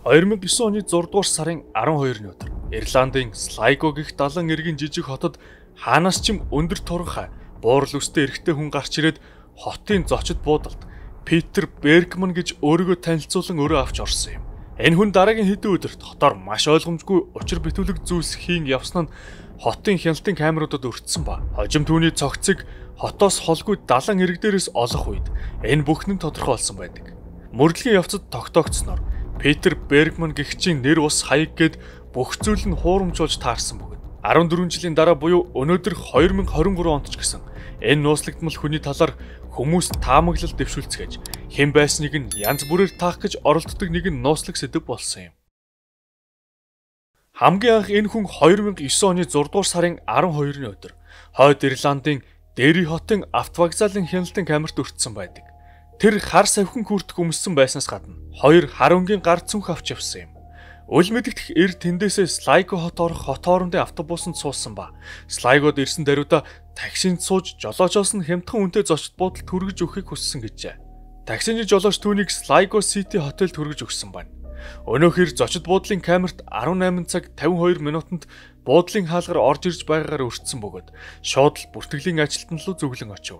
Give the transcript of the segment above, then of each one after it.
2009 оны 6 дугаар сарын 12-ны өдөр Ирландын Sligo гэх 70 эргийн жижиг хотод хаанаас ч юм өндөр турхай буурал үстэй эрэгтэй хүн гарч ирээд хотын зочид буудалд Питер Бергман гэж өөрийгөө танилцуулан өрөө авч орсон юм. Энэ хүн дараагийн хэдэн өдөрт хотоор маш ойлгомжгүй учир битүүлэг зүйлс хийн явсан нь хотын хяналтын камеруудад өртсөн ба хожим түүний цогцыг хотоос холгүй 70 эрэг дээрээс олох үед энэ бүхэн нь тодорхой болсон байдаг. Мөрдлөгийн явцад тогтоогдсноор Питер Бергман гэгчийн нэр ус хаяг гээд бүх зүйл нь хуурамчулж таарсан бөгөөд 14 жилийн дараа буюу өнөөдөр 2023 онд ч гэсэн энэ нууцлагдмал хүний талаар хүмүүс таамаглал дэвшүүлцгээж хэн байсныг нь янз бүрээр таах гэж оролддог нэгэн нууцлаг сэдэв болсон юм. Хамгийн анх энэ хүн 2009 оны 6 дугаар сарын 12-ны өдөр Хойд Ирландын Дерри хотын автовокзалын хяналтын камерт өртсөн байдаг. Тэр хар савхин хүртэх өмссөн байснаас гадна хоёр хар өнгийн гар цүнх авч явсан юм. Үл мэдэгдэх эр тэндээсээ Sligo хот орох хот хоорондын автобусанд суусан ба Sligo-д ирсэн даруйда таксинд сууж жолоочоос нь хямдхан үнэтэй зочид буудалд хүргэж өгөхийг хүссэн гэжээ. Таксины жолооч түүнийг Sligo City хотелд хүргэж өгсөн байна. Өнөөхөр зочид буудлын камерт 18 цаг 52 минутанд буудлын хаалгаар орж ирж байгаагаар өртсөн бөгөөд шууд л бүртгэлийн ажилтан руу зүглэн очив.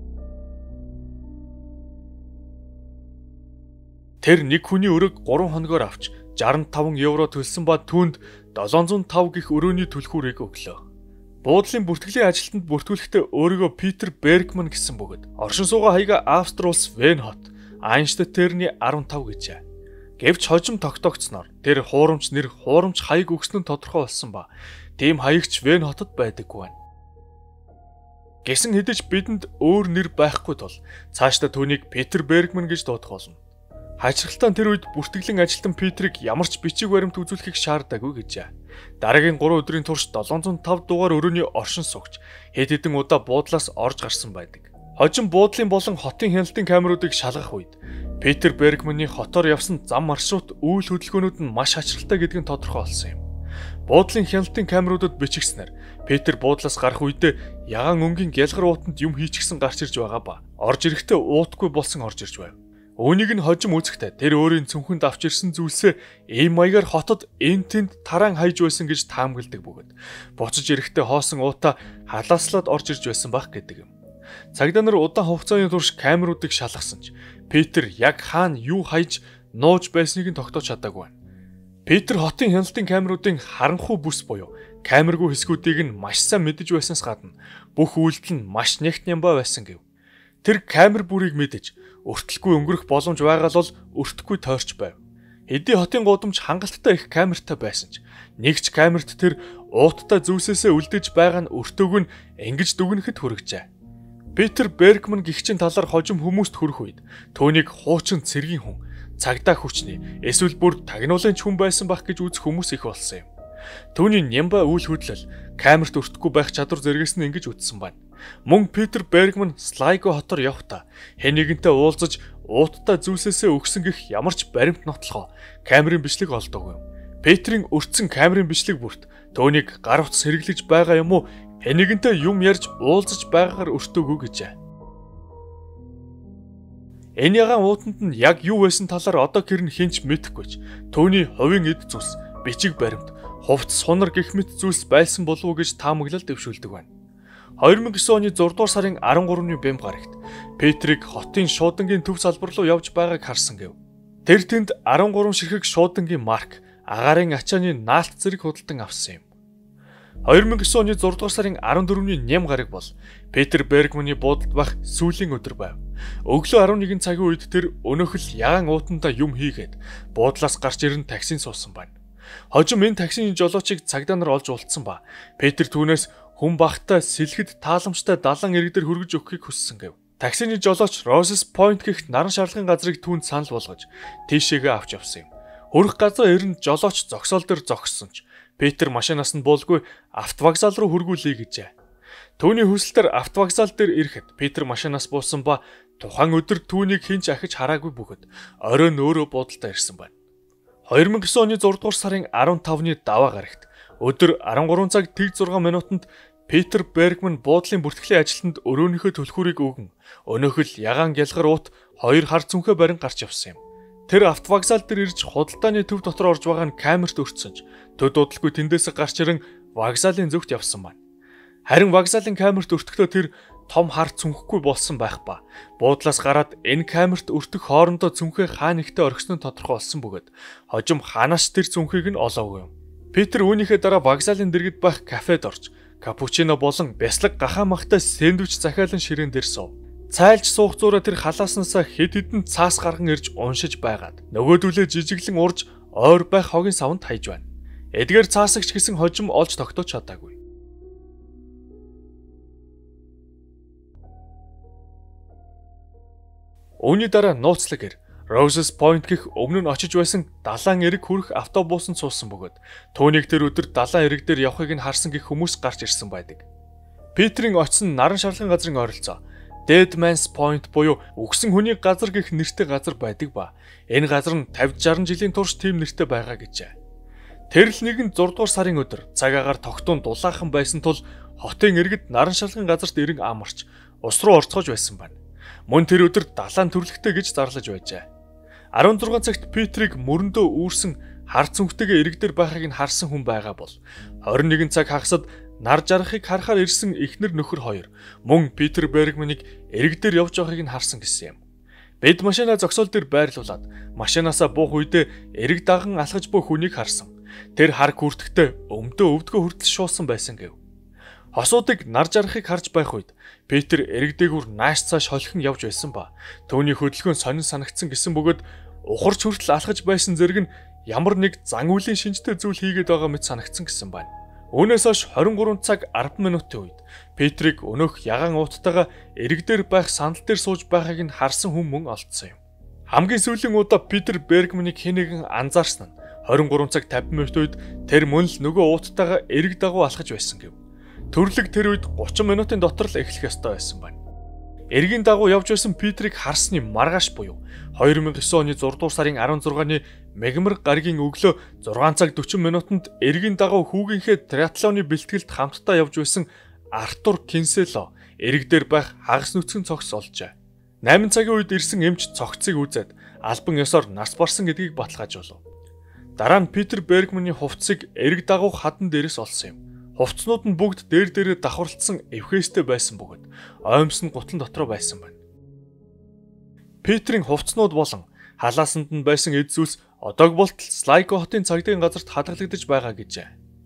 Тэр нэг хүний өрөөг 3 хоногоор авч 65 евро төлсөн ба түүнд 705 гих өрөөний түлхүүрийг өглөө. Буудлын бүртгэлийн ажилтанд бүртгүүлэхдээ өөрийгөө Питер Бергман гэсэн бөгөөд оршин суугаа хаяга Австри улс Вен хот, Айнштеттерний 15 гэжээ. Гэвч хожим тогтоогдсноор тэр хуурамч нэр хуурамч хаяг өгсөн нь тодорхой болсон ба тийм хаягч Вен хотод байдаггүй байна. Гэсэн хэдиж бидэнд өөр нэр байхгүй тул цаашдаа түүнийг Питер Бергман гэж дуудах болно. Хачирхалтаа тэр үед бүртгэлийн ажилтан Питерийг ямар ч бичиг баримт үзүүлэхийг шаардаагүй гэжээ. Дараагийн 3 өдрийн турш 705 дугаар өрөөний оршин суугч хэд хэдэн удаа буудлаас орж гарсан байдаг. Хожим буудлын болон хотын хяналтын камеруудыг шалгах үед Питер Бергманы хотоор явсан зам маршрут үйл хөдөлгөөнүүд нь маш хачирхалтай гэдг нь тодорхой болсон юм. Буудлын хяналтын камеруудад бичигснээр Питер буудлаас гарах үедээ ягаан өнгийн гялгар уутанд юм хийчихсэн гарч ирж байгаа ба орж ирэхдээ уутгүй болсон орж ирж байв. Үүнийг нь хожим үзэхдээ тэр өөрийн цүнхэнд авч ирсэн зүйлсээ ийм маягаар хотод энтэнд тараан хайж байсан гэж таамагладаг бөгөөд буцаж ирэхдээ хоосон уута халааслаад орж ирж байсан байх гэдэг юм. Цагдаа нар удаан хугацааны турш камеруудыг шалгасан ч Питер яг хаана юу хайж нууж байсныг нь тогтоож чадаагүй байна. Питер хотын хяналтын камеруудын харанхуй бүс буюу камергүй хэсгүүдийг нь маш сайн мэдэж байснаас гадна бүх үйлдэл нь маш нягт нямбаа байсан гэв. Тэр камер бүрийг мэдэж өртөлгүй өнгөрөх боломж байгаа л өртөхгүй тойрч байв. Хэдий хотын гудамж хангалттай их камертай байсан ч нэг ч камерт тэр ууттай зүйлсээсээ үлдэж байгаа нь өртөөг нь ингэж дүгнэхэд хүргэжээ. Питер Бергман гэгчийн талаар хожим хүмүүст хүрэх үед түүнийг хуучин цэргийн хүн, цагдаа хүчний эсвэл бүр тагнуулын хүн байсан байх гэж үзэх хүмүүс их болсон юм. Түүний нямба үйл хөдлөл камерт өртөхгүй байх чадвар зэрэгс нь ингэж үтсэн байна. Мөн Питер Бергман Sligo хотоор явхдаа хэн нэгэнтэй уулзаж ууттай зүйлсээсээ өгсөн гэх ямар ч баримт нотлохоо камерын бичлэг олдоогүй. Питерийн өртсөн камерын бичлэг бүрт түүнийг гар утас хэрэглэж байгаа юм уу хэн нэгэнтэй юм ярьж уулзаж байгаагаар өртөөгүй гэжээ. Энэ ягаан уутанд нь яг юу байсан талаар одоо гэрн хинч мэдэхгүй ч түүний хувийн эд зүйлс, бичиг баримт, хувцас сунар гэх мэт зүйлс байсан болов уу гэж таамаглал дэвшүүлдэг байна. 2009 оны 6 дугаар сарын 13-ны бэм гарагт Питерийг хотын шуудангийн төв салбар руу явж байгааг харсан гэв. Тэр тэнд 13 ширхэг шуудангийн марк, агаарын ачааны наалт зэрэг худалдан авсан юм. 2009 оны 6 дугаар сарын 14-ний ням гараг бол Питер Бергманы буудалд байх сүүлийн өдөр байв. Өглөө 11 цагийн үед тэр өнөөхөл ягаан уутандаа юм хийгээд буудлаас гарч ирэн таксинд суусан байна. Хожим энэ таксины жолоочийг цагдаа нар олж уулцсан ба Питер түүнээс хүн багтаа сэлгэд тааламжтай 70 эрэг дээр хүргэж өгөхийг хүссэн гэв. Таксины жолооч Roses Point гэх наран шарлагын газрыг түүнд санал болгож тийшээгээ авч явсан юм. Хөрөх газар ирэн жолооч зогсоол дээр зогссон ч Питер машинаас нь буулгүй автовокзал руу хөргүүлье гэжээ. Түүний хүсэлтээр автовокзал дээр ирэхэд Питер машинаас буусан ба тухайн өдөр түүнийг хинч ахиж хараагүй бөгөөд оройн өөрөө буудалдаа ирсэн байна. 2009 оны 6 дугаар сарын 15-ны даваа гарагт өдөр 13 цаг 6 минутанд Питер Бергман буудлын бүртгэлийн ажилтанд өрөөнийхөө түлхүүрийг өгөн өнөөхөл ягаан гялгар уут хоёр хар цүнхээ барин гарч явсан юм. Тэр автовокзал дээр ирж худалдааны төв дотор орж байгаа нь камерт өртсөн ч төд удалгүй тэндээс гарч ирэн вокзалын зөвхт явсан байна. Харин вокзалын камерт өртөхдөө тэр том хар цүнхэхгүй болсон байх ба буудлаас гараад энэ камерт өртөх хоорондоо цүнхээ хаа нэгтээ орхисон тодорхой болсон бөгөөд хожим ханаас тэр цүнхийг нь олоогүй юм. Питер үүнийхээ дараа вокзалын дэргэд байх кафед орж капучино болон бяслаг гахаа махтай сэндвич захиалан ширээн дээр суув. Цайлж суух зураа тэр халааснасаа хэд хэдэн цаас гарган ирж уншиж байгаад нөгөөдүүлээ жижиглэн урж ойр байх хогийн савнд хайж байна. Эдгээр цаасагч гэсэн хожим олж тогтоож чадаагүй. Үүний дараа нууцлагэр Roses Point гэх өмнө нь очиж байсан далайн эрэг хүрэх автобусанд суусан бөгөөд түүнийг тэр өдөр далайн эрэг дээр явахыг нь харсан гэх хүмүүс гарч ирсэн байдаг. Питерийн очсон наран шарлагын газрын ойролцоо Dead Man's Point буюу үгсэн хүний газар гэх нэртэй газар байдаг ба энэ газар нь 50-60 жилийн турш тийм нэртэй байгаа гэжээ. Тэр л нэгэн 6 дугаар сарын өдөр цаг агаар тогтун дулаахан байсан тул хотын иргэд наран шалгын газарт ирэн амарч ус руу орцгож байсан байна. Мөн тэр өдөр далайн төрлөختөө гэж зарлаж байжээ. 16 цагт Питерийг мөрөндөө үүрсэн хар цүнхтэйгээ ирэг дээр байхыг нь харсан хүн байгаа бол 21 цаг хагасад нар жарахыг харахаар ирсэн эхнэр нөхөр хоёр мөн Питер Бергманийг эрэг дээр явж байгааг нь харсан гэсэн юм. Бид машинаа зогсоол дээр байрлуулад машинаасаа буух үедээ эрэг даган алхаж буй хүнийг харсан. Тэр хар хүртэхдээ өмдөө өвдгөө хүртэл шуусан байсан гэв. Хосуудыг нар жарахыг харж байх үед Питер эрэг дээгүүр нааш цааш холхин явж байсан ба түүний хөдөлгөөн сонин санагдсан гэсэн бөгөөд ухарч хүртэл алхаж байсан зэрэг нь ямар нэг зан үйлийн шинжтэй зүйл хийгээд байгаа мэт санагдсан гэсэн байна. Үүнээс хойш 23 цаг 10 минутын үед Питерийг өнөөх ягаан ууттайгаа эрэг дээр байх сандал дээр сууж байгааг нь харсан хүн мөн олдсон юм. Хамгийн сүүлийн удаа Питер Бергманийг хэнийгэн анзаарсан нь 23 цаг 50 минут үед тэр мөн л нөгөө ууттайгаа эрэг дагуу алхаж байсан гэв. Төрлөг тэр үед 30 минутын дотор л эхлэх ёстой байсан байна. Эргийн дагуу явж байсан Питерийг харсны маргааш буюу 2009 оны 6 дугаар сарын 16-ны мегмар гаригийн өглөө 6 цаг 40 минутанд эргийн дагуу хүүгийнхээ триатлоны бэлтгэлд хамтдаа явж байсан Артур Кинсело эрэг дээр байх хагас нүцгэн цогц олжээ. 8 цагийн үед ирсэн эмч цогцыг үзээд албан ёсоор нас барсан гэдгийг баталгаажуулав. Дараа нь Питер Бергманы хувцсыг эрэг дагуу хадан дээрээс олсон юм. Хувцснууд нь бүгд дээрээ давхарлагдсан эвхээстэй байсан бөгөөд оймс нь гутал дотроо байсан байна. Питерийн хувцснууд болон халаасанд нь байсан эд зүйлс одоог болтол Слайго хотын цагдаагийн газарт хадгалагдаж байгаа гэжээ.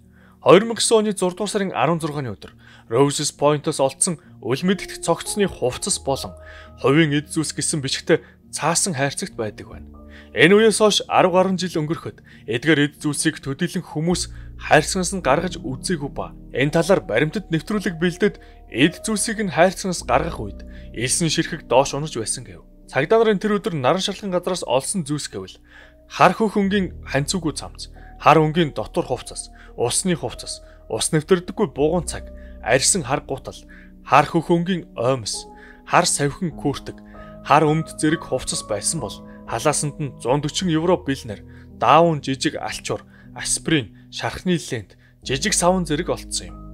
2009 оны 6 дугаар сарын 16-ны өдөр Roses Point-оос олдсон үл мэдэгдэх цогцсны хувцас болон хувийн эд зүйлс гэсэн бичгтээ цаасан хайрцагт байдаг байна. Энэ үеэс хойш 10 гаруй жил өнгөрөхөд эдгээр эд зүйлсийг төдийлөн хүмүүс хайрцагнаас нь гаргаж үзээгүй ба энэ талаар баримтад нэвтрүүлэг бэлдээд эд зүйлсийг нь хайрцагнаас гаргах үед элсэн ширхэг доош унаж байсан гэв. Цагдаа нарын тэр өдөр наран шалгын газраас олсон зүйлс гэвэл хар хөх өнгийн ханцуугүй цамц, хар өнгийн дотор хувцас, усны хувцас, ус нэвтрдэггүй бугуун цаг, арьсан хар гутал, хар хөх өнгийн оймс, хар савхин күртэг, хар өмд зэрэг хувцас байсан бол халаасанд нь 140 евро бэлнэр, даавн жижиг алчуур, аспирин, шархны лент, жижиг савн зэрэг олцсон юм.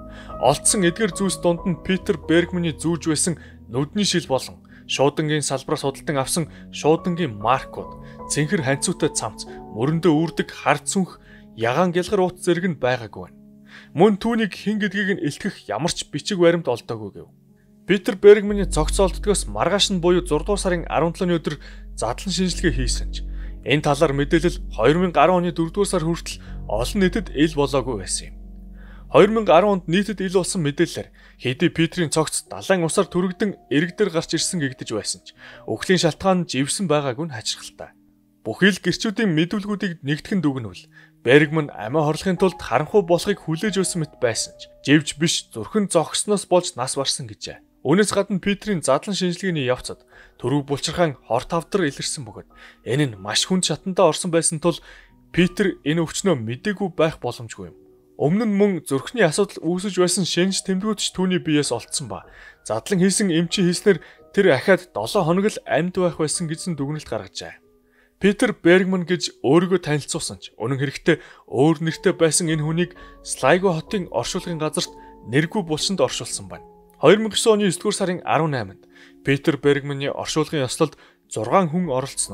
Олдсон эдгээр зүйлс дунд нь Питер Бергманы зүүж байсан нүдний шил болон шуудангийн салбараас худалдан авсан шуудангийн маркууд, цэнхэр ханцуутай цамц, мөрөндөө үрдэг хар цүнх, ягаан гялгар ут зэрэг нь байгаагүй байна. Мөн түүнийг хэн гэдгийг нь илтгэх ямар ч бичиг баримт олдоогүй гэв. Питер Бергманы цогц олддгоос маргааш нь буюу 6 дугаар сарын 17-ны өдөр задлан шинжилгээ хийсэн ч энэ талаар мэдээлэл 2010 оны 4 дугаар сар хүртэл олон нийтэд ил болоогүй байсан юм. 2010 онд нийтэд ил болсон мэдээлэлээр хэдий Питерийн цогц далайн усаар түрэгдэн эрэг дээр гарч ирсэн гэгдэж байсан ч өхлийн шалтгаан нь живсэн байгаагүй нь хачирхалтай. Бүхий л гэрчүүдийн мэдүүлгүүдийг нэгтгэн дүгнвэл Бергман амиа хорлохын тулд харанхуй болохыг хүлээж өгсөн мэт байсан ч живж биш зүрхэн зогссноос болж нас барсан гэжээ. Үүнээс гадна Питерийн задлан шинжилгээний явцад төрөв булчирхаан хор тавдар илэрсэн бөгөөд энэ нь маш хүнд шатандаа орсон байсан тул Питер энэ өвчнөө мэдээгүй байх боломжгүй юм. Өмнө нь мөн зүрхний асуудал үүсэж байсан шинж тэмдгүүд ч түүний биеэс олдсон ба задлан хийсэн эмчийн хэлснээр тэр ахаад 7 хоног л амьд байх байсан гэсэн дүгнэлт гаргажээ. Питер Бергман гэж өөрийгөө танилцуулсан ч үнэн хэрэгтээ өөр нэртэй байсан энэ хүнийг Слайго хотын оршуулгын газарт нэргүй булшинд оршуулсан байна. 2009 оны 9 дугаар сарын 18-нд Питер Бергманы оршуулгын ёслолд 6 хүн оролцсон нь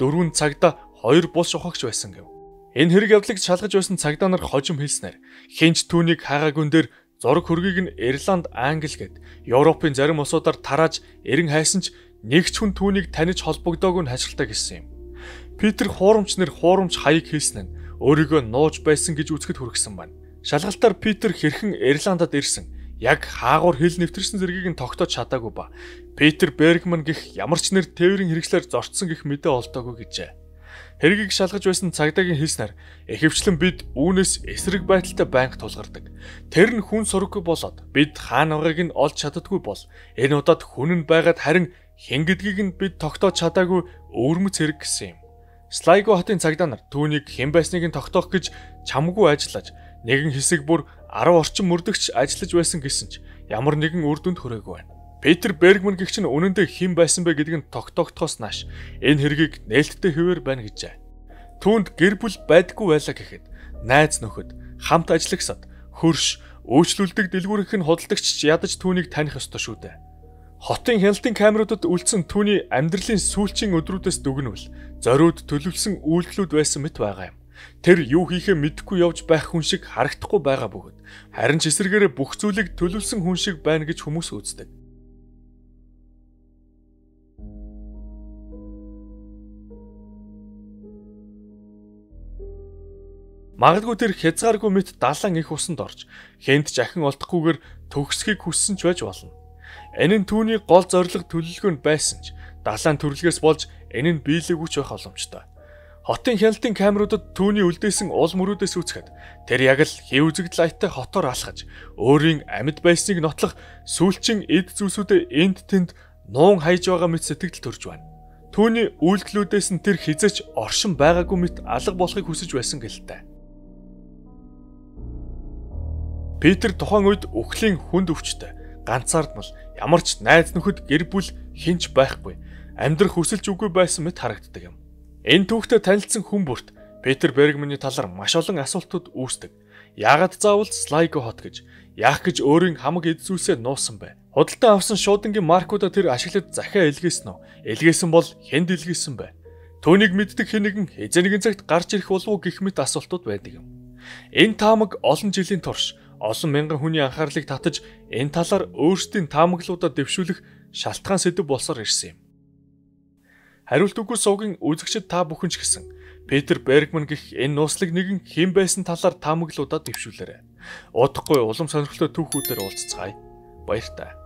4 цагдаа 2 бус шухагч байсан гэв. Энэ хэрэг явдлыг шалгаж байсан цагдаа нар хожим хэлснээр хинч түүнийг хаагаагүй дээр зураг хөргийг нь Ирланд, Англи гэд Европын зарим улсуудаар тарааж эрен хайсан ч нэг ч хүн түүнийг таних холбогдоогүй нь хашгиртай гэсэн юм. Питер хуурамч нэр хуурамч хаяг хэлсэн нь өөрийгөө нууж байсан гэж үзэхэд хүргэсэн байна. Шалгалтаар Питер хэрхэн Ирландад ирсэн, яг хаагуур хэл нэвтэрсэн зэргийг нь тогтоож чадаагүй ба Питер Бергман гэх ямар ч нэр тээврийн хэрэгслээр зорчсон гэх мэдээ олдоогүй гэжээ. Хэргийг шалгаж байсан цагдаагийн хэлснээр ихэвчлэн бид үүнээс эсрэг байдалтай байнга тулгардаг. Тэр нь хүн сураггүй болоод бид хаана байгааг нь олж чаддаггүй бол энэ удаад хүн нь байгаад харин хэн гэдгийг нь бид тогтоож чадаагүй өвөрмөц хэрэг гэсэн юм. Слайго хотын цагдаа нар түүнийг хэн байсныг нь тогтоох гэж чамгүй ажиллаж нэгэн хэсэг бүр 10 орчим мөрдөгч ажиллаж байсан гэсэн ч ямар нэгэн үр дүнд хүрээгүй байна. Питер Бергман гэгч нь үнэндээ хэн байсан бэ гэдгийг нь тогтоогдохоос нааш энэ хэргийг нээлттэй хэвээр байна гэжээ. Түүнд гэр бүл байдаггүй байлаа гэхэд найз нөхөд, хамт ажиллагсад, хөрш, үйлчлүүлдэг дэлгүүрийнх нь худалдагч ядаж түүнийг таних ёстой шүү дээ. Хотын хяналтын камеруудад үлдсэн түүний амьдралын сүүлчийн өдрүүдээс дүгнвэл зориуд төлөвлөсөн үйлдэлүүд байсан мэт байгаа юм. Тэр юу хийхээ мэдэхгүй явж байх хүн шиг харагдахгүй байгаа бөгөөд харин ч эсэргээрээ бүх зүйлийг төлөвлөсөн хүн шиг байна гэж хүмүүс үздэг. Магадгүй тэр хязгааргүй мэт далайн их усанд орж хэнд жахин олдохгүйгээр төгсхийг хүссэн ч байж болно. Энэ нь түүний гол зорилго төлөвлөгөөнд байсан ч далайн төрлгөөс болж энэ нь биелээгүй ч байх боломжтой. Хотын хяналтын камеруудад түүний үлдээсэн уул мөрүүдээс үзэхэд тэр яг л хэв үзэгдэл аяттай хотоор алхаж өөрийн амьд байсныг нотлох сүүлчийн эд зүйлсүүдэд энд тэнд нуун хайж байгаа мэт сэтгэл төрж байна. Түүний үйлдэлүүдээс нь тэр хизээч оршин байгаагүй мэт алга болохыг хүсэж байсан гэлтэй. Питер тухайн үед үхлийн хүнд өвчтэй, ганцаардмал, ямар ч найз нөхөд гэр бүл хинч байхгүй, амьдрах хүсэлж үгүй байсан мэт харагддаг юм. Энэ түүхтэй танилцсан хүн бүрт Питер Бергманы талаар маш олон асуултууд үүсдэг. Яагаад заавал Слайго хот гэж, яах гэж өөрийн хамаг эд зүйлсээ нуусан бэ? Худалдан авсан шуудангийн маркуудаа тэр ашиглаж захиа илгээсэн үү? Илгээсэн бол хэнд илгээсэн бэ? Түүнийг мэддэг хэн нэгэн хэзээ нэгэн цагт гарч ирэх болов уу гэх мэт асуултууд байдаг юм. Энэ таамаг олон жилийн турш олон мянган хүний анхаарлыг татаж энэ талаар өөрсдийн таамаглуудаа дэвшүүлэх шалтгаан сэдэв болсоор ирсэн юм. Хариулт үгүй суугийн үзэгчид та бүхэн ч гэсэн Питер Бергман гэх энэ нууцлыг нэгэн хэн байсан талаар таамаглуудаа дэвшүүлээрэй. Удахгүй улам сонирхолтой түүхүүдээр уулзцгаая. Баяртай.